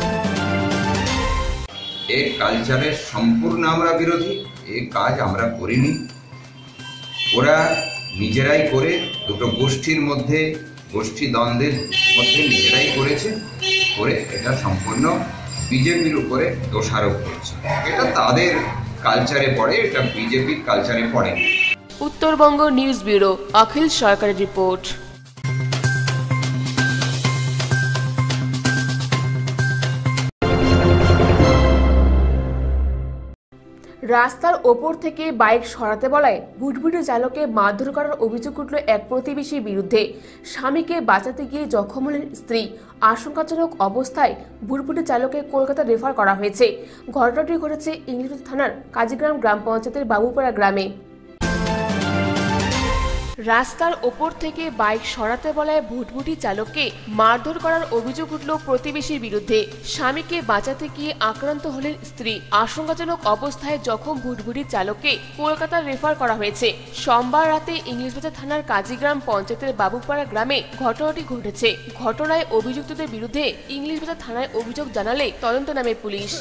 এই কালচারের সম্পূর্ণ আমরা বিরোধী। এই কাজ আমরা করিনি, ওরা নিজেরাই করে দুটো গোষ্ঠীর মধ্যে গোষ্ঠী দ্বন্দ্বের মধ্যে নিজেরাই করেছে, করে এটা সম্পূর্ণ বিজেপির উপরে দোষারোপ করছে। এটা তাদের কালচারে পড়ে, এটা বিজেপির কালচারে পড়ে। উত্তরবঙ্গ নিউজ ব্যুরো, অখিল সরকারের রিপোর্ট। রাস্তার ওপর থেকে বাইক সরাতে বলায় ভুটভুটি চালককে মারধর করার অভিযোগ উঠল এক প্রতিবেশীর বিরুদ্ধে। স্বামীকে বাঁচাতে গিয়ে জখম হলেন স্ত্রী। আশঙ্কাজনক অবস্থায় ভুটভুটি চালককে কলকাতা রেফার করা হয়েছে। ঘটনাটি ঘটেছে ইংলিশ থানার কাজীগ্রাম গ্রাম পঞ্চায়েতের বাবুপাড়া গ্রামে। রাস্তার ওপর থেকে বাইক সরাতে বলায় ভুটভুটি চালককে মারধর করার অভিযোগ উঠল প্রতিবেশীর বিরুদ্ধে। স্বামীকে বাঁচাতে গিয়ে আক্রান্ত হলেন স্ত্রী। আশঙ্কাজনক অবস্থায় জখম ভুটভুটি চালককে কলকাতা রেফার করা হয়েছে। সোমবার রাতে ইংলিশবাজার থানার কাজীগ্রাম পঞ্চায়েতের বাবুপাড়া গ্রামে ঘটনাটি ঘটেছে। ঘটনায় অভিযুক্তদের বিরুদ্ধে ইংলিশবাজার থানায় অভিযোগ জানালে তদন্ত নামে পুলিশ।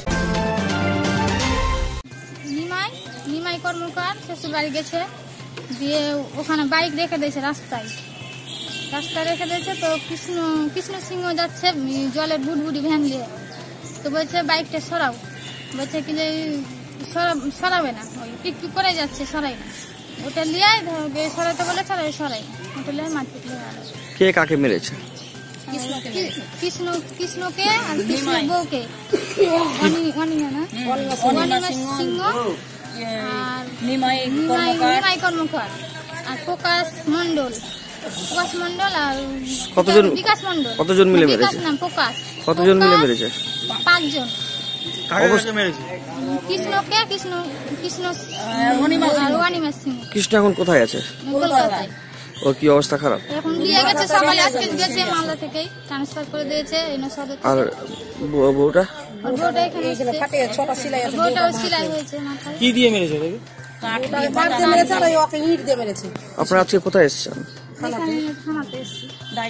নিমাই নিমাই কর্মকার শ্বশুর বাড়ি গেছে, দিয়ে ওখানে বাইক রেখে দিয়েছে রাস্তায় রাস্তায় রেখে দিয়েছে তো কৃষ্ণ কৃষ্ণ সিংহ যাচ্ছে জলের বুটবুটি ভ্যান নিয়ে, তো বলছে বাইকটা সরাও, বলছে কি যে সরাবে না, ওই পিক পিক করে যাচ্ছে, সরাই না, ওটা লিয়ে সরাতে বলে সরাই সরাই ওটা লিয়ে মারপিট লিয়ে। কে কাকে মেরেছে? কৃষ্ণ কৃষ্ণকে আর কৃষ্ণ বউকে, অনিমা সিংহ আর নিমাই কর্মকার আর প্রকাশ মন্ডল প্রকাশ মন্ডল আর কতজন বিকাশ মন্ডল কতজন মিলে মেরেছে? নাম প্রকাশ। কতজন মিলে মেরেছে? পাঁচজন। কৃষ্ণকে কৃষ্ণ কৃষ্ণ অনিমা সিংহ। কৃষ্ণ এখন কোথায় আছে? কলকাতায়। ওর কি অবস্থা খারাপ? এখন দিয়ে গেছে সকালে, আজকে গেছে মালদা থেকেই ট্রান্সফার করে দিয়েছে এনে সদর। আর বউটা? বউটা এখানে এসে ফাটে ছোট সেলাই আছে, বউটাও সেলাই হয়েছে মাথায়। কি দিয়ে মেরেছে ওকে? কাট দিয়ে মেরেছে আর ওকে ইট দিয়ে মেরেছে। আপনারা আজকে কোথায় এসেছেন? থানাতে থানাতে এসেছি।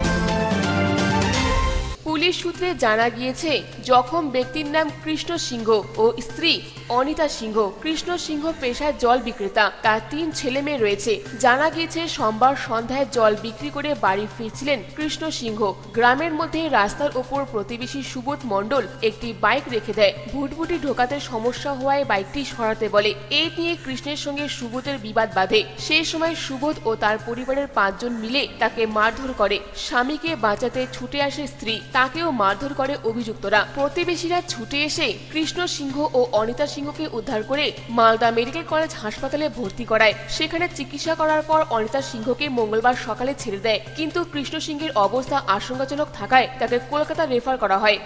পুলিশ সূত্রে জানা গিয়েছে জখম ব্যক্তির নাম কৃষ্ণ সিংহ ও স্ত্রী অনিতা সিংহ। কৃষ্ণ সিংহ পেশায় জল বিক্রেতা, তার তিন ছেলে মেয়ে রয়েছে। জানা গিয়েছে সোমবার সন্ধ্যায় জল বিক্রি করে বাড়ি ফিরছিলেন কৃষ্ণ সিংহ। গ্রামের মধ্যে রাস্তার ওপর প্রতিবেশী সুবোধ মণ্ডল একটি বাইক রেখে দেয়। ভুটভুটি ঢোকাতে সমস্যা হওয়ায় বাইকটি সরাতে বলে। এই নিয়ে কৃষ্ণের সঙ্গে সুবোধের বিবাদ বাধে। সেই সময় সুবোধ ও তার পরিবারের পাঁচজন মিলে তাকে মারধর করে। স্বামীকে বাঁচাতে ছুটে আসে স্ত্রী, তাকেও মারধর করে অভিযুক্তরা। প্রতিবেশীরা ছুটে এসে কৃষ্ণ সিংহ ও অনিতা সিংহকে উদ্ধার করে মালদা মেডিকেল কলেজ হাসপাতালে ভর্তি করায়। সেখানে চিকিৎসা করার পর অনিতা সিংহকে মঙ্গলবার সকালে ছেড়ে দেয়, কিন্তু কৃষ্ণ সিংহের অবস্থা আশঙ্কাজনক থাকায় তাকে কলকাতা রেফার করা হয়।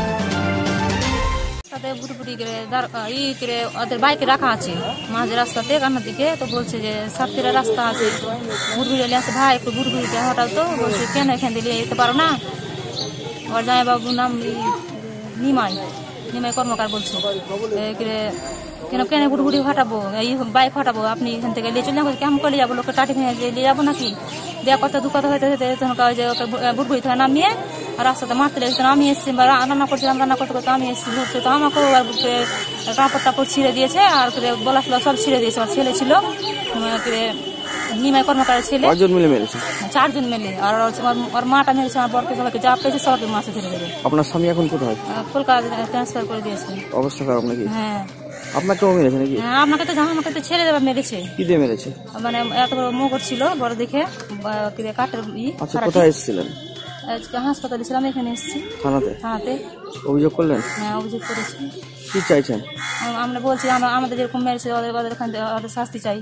ওদের বাইকে রাখা আছে মাঝ রাস্তাতে কান্নার দিকে, তো বলছে যে সাতটিরা রাস্তা আছে, বুড়বুড়ি আছে, ভাই একটু বুড়বুড়িটা হঠাৎ, তো বলছে কেন এখান দিয়ে যেতে পারো না? ওর জামাইবাবুর নাম নিমাই নিমাই কর্মকার বলছে কেন কেন বুড়বুড়ি হটাবো, এই বাইক হটাবো, আপনি এখান থেকে নিয়ে চলে যাবো, কেমন করে যাবো, লোককে টাটি ভেঙে নিয়ে যাবো নাকি? দেওয়া কথা দু কথা হইতে হইতে যে ওকে বুড়বুড়ি থেকে নামিয়ে রাস্তাতে মারতে লেগেছে। আমি এসেছি রান্না করছিলাম, রান্না করতে করতে আমি এসেছি ধরতে, তো আমাকেও কাপড় টাপড় ছিঁড়ে দিয়েছে আর বলা ছিল সব ছিঁড়ে দিয়েছে। ওর ছেলে ছিল নিমাই কর্মকারের ছেলে, চারজন মিলে মেরেছে, চারজন মিলে। আর ওর মাটা মেরেছে, আমার বরকে সবাইকে যা পেয়েছে সবাইকে মাছে ধরে দেবে। আপনার স্বামী এখন কোথায়? কলকাতা ট্রান্সফার করে দিয়েছে। অবস্থা খারাপ নাকি? হ্যাঁ। আপনাকেও মেরেছে নাকি? হ্যাঁ, আপনাকে তো জামা আমাকে তো ছেড়ে দেবে মেরেছে। কি দিয়ে মেরেছে? মানে এত বড় মোগর ছিল বড় দেখে, কাঠের ই। আচ্ছা, কোথায় এসেছিলেন? হাসপাতালে ছিলাম, এখানে এসেছি। থানাতে? থানাতে অভিযোগ করলেন? হ্যাঁ, অভিযোগ করেছি। কি চাইছেন? আমরা বলছি আমাদের যেরকম মেরেছে ওদের ওদের ওদের শাস্তি চাই।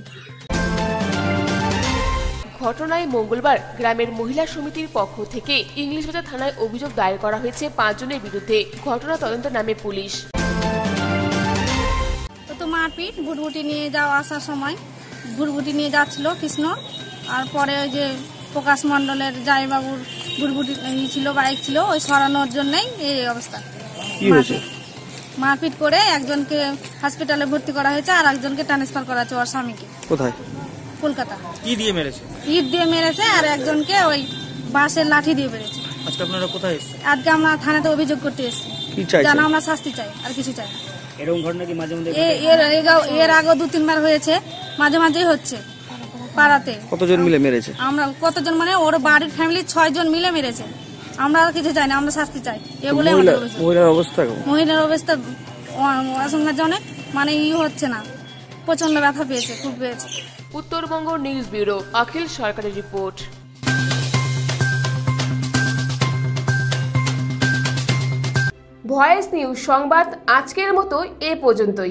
ঘটনায় মঙ্গলবার গ্রামের মহিলা সমিতির পক্ষ থেকে ইংলিশবাজার থানায় অভিযোগ দায়ের করা হয়েছে পাঁচজনের বিরুদ্ধে। ঘটনা তদন্ত নামে পুলিশ। তো মারপিট ভুটভুটি নিয়ে যাওয়া আসার সময় ভুটভুটি নিয়ে যাচ্ছিল কৃষ্ণ, আর পরে ওই যে প্রকাশ মন্ডলের জামাইবাবুর ভুটভুটি ছিল, বাইক ছিল, ওই সরানোর জন্যই এই অবস্থা। মারপিট করে একজনকে হসপিটালে ভর্তি করা হয়েছে আর একজনকে ট্রান্সফার করা হয়েছে ওর স্বামীকে। কোথায়? কলকাতা। কি দিয়ে মেরেছে? ইট দিয়ে মেরেছে আর একজনকে ওই বাঁশের লাঠি দিয়ে মেরেছে। আজকে আপনারা কোথায় এসেছেন? আজকে আমরা থানাতে অভিযোগ করতে এসেছি। কি চাইছেন? জানা আমরা শাস্তি চাই, আর কিছু চাই। এরকম ঘটনা কি মাঝে মাঝে? এর এর আগে দু তিনবার হয়েছে, মাঝে মাঝেই হচ্ছে পাড়াতে। কতজন মিলে মেরেছে? আমরা কতজন মানে ওর বাড়ির ফ্যামিলি ছয় জন মিলে মেরেছে। আমরা কিছু চাই না, আমরা শাস্তি চাই। এ বলে মহিলার অবস্থা মহিলার অবস্থা অসংখ্যজনক, মানে ই হচ্ছে না, প্রচন্ড ব্যথা পেয়েছে, খুব পেয়েছে। উত্তরবঙ্গ নিউজ ব্যুরো, অখিল সরকারের রিপোর্ট। ভয়েস নিউজ সংবাদ আজকের মতো এ পর্যন্তই।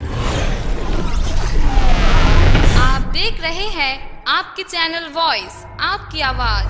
आप देख रहे हैं आपके चैनल वॉइस, आपकी आवाज।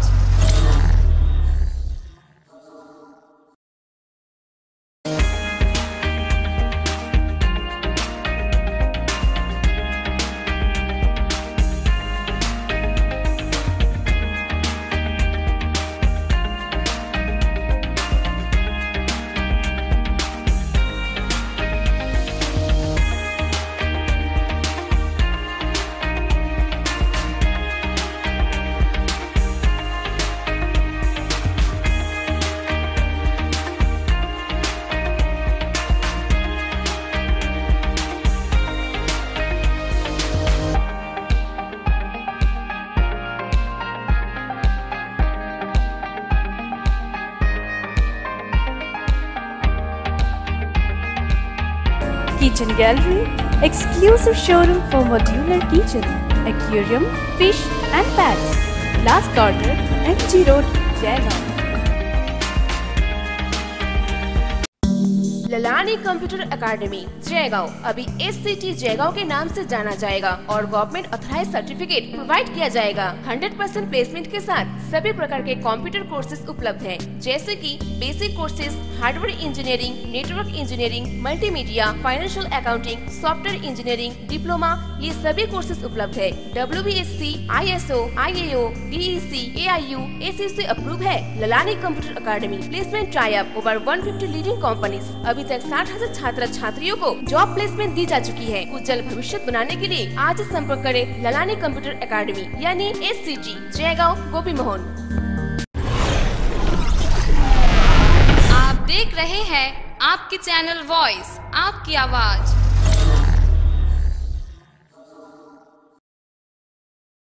Kitchen Gallery, exclusive showroom for modular kitchen, aquarium, fish and pets. Last corner, M G Road, Jaigaon. Lalani computer academy Jaigaon अभी एस सी टी जयगांव के नाम से जाना जाएगा और गवर्नमेंट ऑथराइज सर्टिफिकेट प्रोवाइड किया जाएगा। हंड्रेड परसेंट प्लेसमेंट के साथ सभी प्रकार के कंप्यूटर कोर्सेज उपलब्ध हैं, जैसे कि basic courses, hardware engineering, network engineering, multimedia, financial accounting, software engineering, diploma, ये सभी कोर्सेज उपलब्ध है। W B S C, I S O, I A O, D E C, A I U, A C C approve है। Lalani computer academy placement tie up over one fifty leading companies. अभी तक साठ हजार छात्र छात्रियों को जॉब प्लेसमेंट दी जा चुकी है। उज्जवल भविष्य बनाने के लिए आज संपर्क करें ललानी कंप्यूटर एकेडमी यानी S C T Jaigaon Gopi Mohan. आप देख रहे हैं आपके चैनल वॉइस, आपकी आवाज।